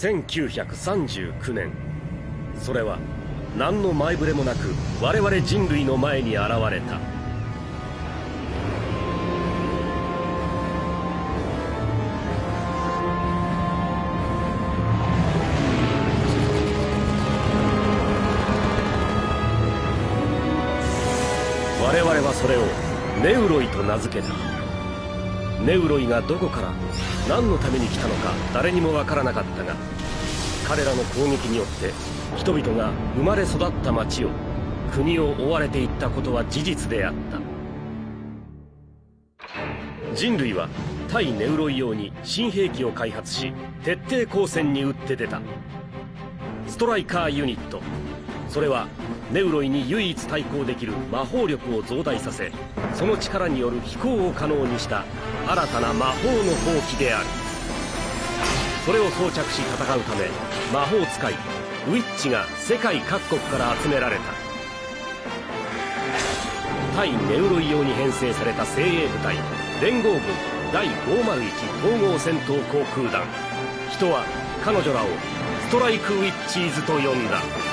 1939年、それは何の前触れもなく我々人類の前に現れた。我々はそれをネウロイと名付けた。ネウロイがどこから何のために来たのか誰にもわからなかったが、彼らの攻撃によって人々が生まれ育った町を、国を追われていったことは事実であった。人類は対ネウロイ用に新兵器を開発し、徹底抗戦に打って出た。ストライカーユニット、それはネウロイに唯一対抗できる魔法力を増大させ、その力による飛行を可能にした新たな魔法の兵器である。それを装着し戦うため、魔法使いウィッチが世界各国から集められた。対ネウロイ用に編成された精鋭部隊連合軍第501統合戦闘航空団、人は彼女らをストライクウィッチーズと呼んだ。